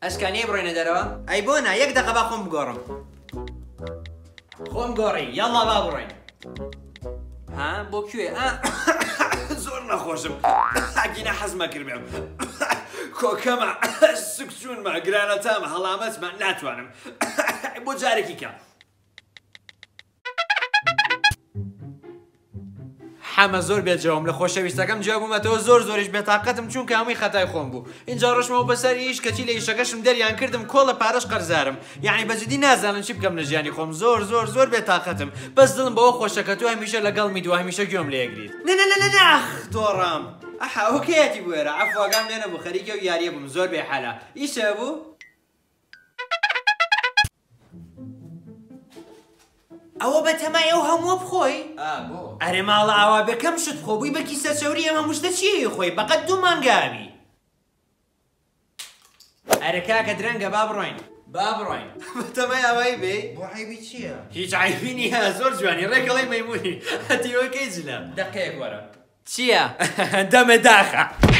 ئەشکانیە بڕۆینە دەرەوە؟ ئەی بۆ نا یەک دەقە با خۆم بگۆڕم. خۆم گۆڕی یاڵا با بڕۆین. ها بۆ کوێ؟ زۆر نەخۆشم ئاگینە حەزمە کردم کۆکەمە سکسوونمە گرانەتامە هەڵامەتمە ناتوانم بۆ جارێکی کە حەمە زۆر بێجەوم لە خۆشەویستەکەم جوابوومەتەوە زۆریش بێتاقەتم چونکە هەمووی خەتای خۆم بوو. اینجا ڕۆژمەوە بەسەر ئیش کەچی لە ئیشەکەشم دەریان کردم کۆڵە پارەش قەرزارم. یعنی بەجددی نازانم چی بکەم لە ژیانی خۆم زۆر بێتاقەتم. بەس دڵم بەوە خۆشە کە تۆ هەمیشە لەگەڵمی دو هەمیشە گوێم لێ یەگریت. نەخ دۆڕام ئەحا ئۆکەیەتی بوێرە عەفواگام لێ نەبوو خەریکە و یاریە بووم زۆر بێحەلا. ئیشە بوو؟ ئەوە بەتەمای ئەو هەموو بخۆی؟ ئەرێ ماڵە ئاوا بەکەم شت خۆ بووی بە کیسە چەوری ئەمە مشتە چیەیە خۆی بەقەت 2 مانگاوی. ئەرێ کاکە درەنگە با بڕۆین. بەتەمای ئاوایی بێ؟ بۆ عیبی چییە؟ هیچ عیبی نییە زۆر جوانی ڕێگەڵی مەیمونی هەتیوەکەی جلە دەقەیەک وەرە. چییە؟ دەمە داخە.